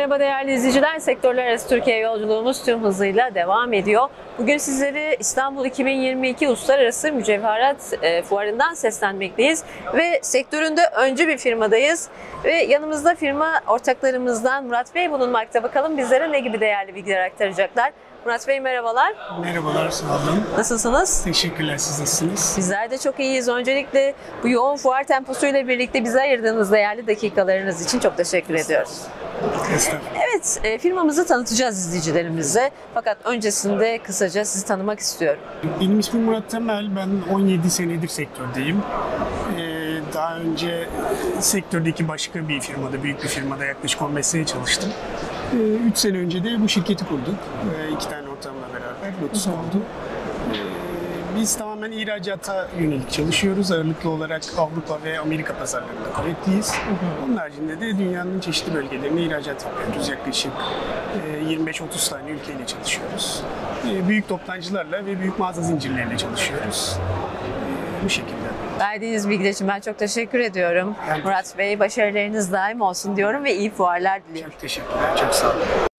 Merhaba değerli izleyiciler, sektörler arası Türkiye yolculuğumuz tüm hızıyla devam ediyor. Bugün sizleri İstanbul 2022 Uluslararası Mücevherat Fuarı'ndan seslenmekteyiz ve sektöründe öncü bir firmadayız. Ve yanımızda firma ortaklarımızdan Murat Bey bulunmakta. Bakalım bizlere ne gibi değerli bilgiler aktaracaklar. Murat Bey merhabalar. Merhabalar, sağ olun. Nasılsınız? Teşekkürler, siz nasılsınız? Bizler de çok iyiyiz. Öncelikle bu yoğun fuar temposuyla birlikte bize ayırdığınız değerli dakikalarınız için çok teşekkür ediyoruz. Estağfurullah. Evet, firmamızı tanıtacağız izleyicilerimize. Fakat öncesinde kısaca sizi tanımak istiyorum. Benim ismim Murat Temel, ben 17 senedir sektördeyim. Daha önce sektördeki başka bir firmada, büyük bir firmada yaklaşık 15 sene çalıştım. 3 sene önce de bu şirketi kurduk. 2 tane ortağımla beraber Lotus oldu. Biz tamamen ihracata yönelik çalışıyoruz. Ağırlıklı olarak Avrupa ve Amerika pazarlarında kuvvetliyiz. Onun haricinde de dünyanın çeşitli bölgelerine ihracat yapıyoruz. Yaklaşık 25-30 tane ülkeyle çalışıyoruz. Büyük toptancılarla ve büyük mağaza zincirleriyle çalışıyoruz. Bu şekilde. Verdiğiniz bilgiler için ben çok teşekkür ediyorum. Murat Bey, başarılarınız daim olsun diyorum ve iyi fuarlar diliyorum. Çok teşekkürler, çok sağ olun.